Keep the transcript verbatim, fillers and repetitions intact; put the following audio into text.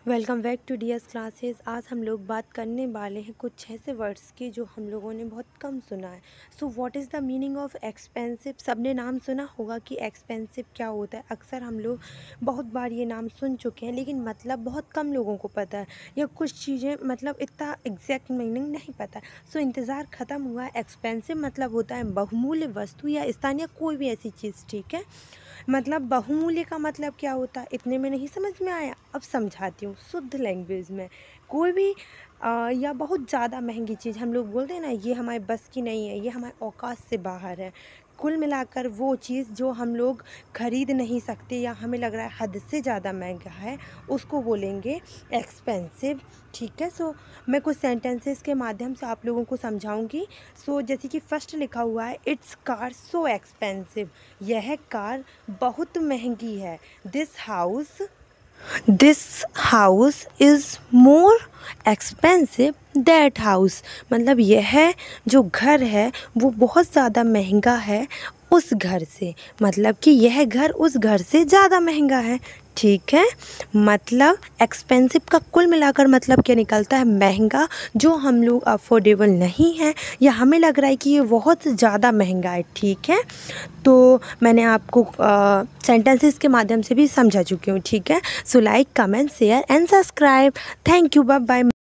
Welcome back to D S classes. आज हम लोग बात करने वाले हैं कुछ ऐसे वर्ड्स की जो हम लोगों ने बहुत कम सुना है। So what is the meaning of expensive. सबने नाम सुना होगा कि एक्सपेंसिव क्या होता है। अक्सर हम लोग बहुत बार ये नाम सुन चुके हैं, लेकिन मतलब बहुत कम लोगों को पता है, या कुछ चीज़ें मतलब इतना एग्जैक्ट मीनिंग नहीं पता। सो इंतज़ार ख़त्म हुआ। एक्सपेंसिव मतलब होता है बहुमूल्य वस्तु या स्थानीय कोई भी ऐसी चीज़। ठीक है, मतलब बहुमूल्य का मतलब क्या होता है, इतने में नहीं समझ में आया, अब समझाती हूँ शुद्ध लैंग्वेज में। कोई भी आ, या बहुत ज़्यादा महंगी चीज़ हम लोग बोलते हैं ना, ये हमारे बस की नहीं है, ये हमारे औकात से बाहर है। कुल मिलाकर वो चीज़ जो हम लोग खरीद नहीं सकते या हमें लग रहा है हद से ज़्यादा महंगा है, उसको बोलेंगे एक्सपेंसिव। ठीक है, सो मैं कुछ सेंटेंसेस के माध्यम से आप लोगों को समझाऊंगी। सो जैसे कि फर्स्ट लिखा हुआ है, इट्स कार सो एक्सपेंसिव। यह कार बहुत महंगी है। This house this house is more expensive that house. मतलब यह जो घर है वो बहुत ज़्यादा महंगा है उस घर से। मतलब कि यह घर उस घर से ज़्यादा महंगा है। ठीक है, मतलब एक्सपेंसिव का कुल मिलाकर मतलब क्या निकलता है, महंगा, जो हम लोग अफोर्डेबल नहीं है या हमें लग रहा है कि ये बहुत ज़्यादा महंगा है। ठीक है, तो मैंने आपको सेंटेंसेस के माध्यम से भी समझा चुकी हूँ। ठीक है, so like, comment, share and subscribe. Thank you, bye bye.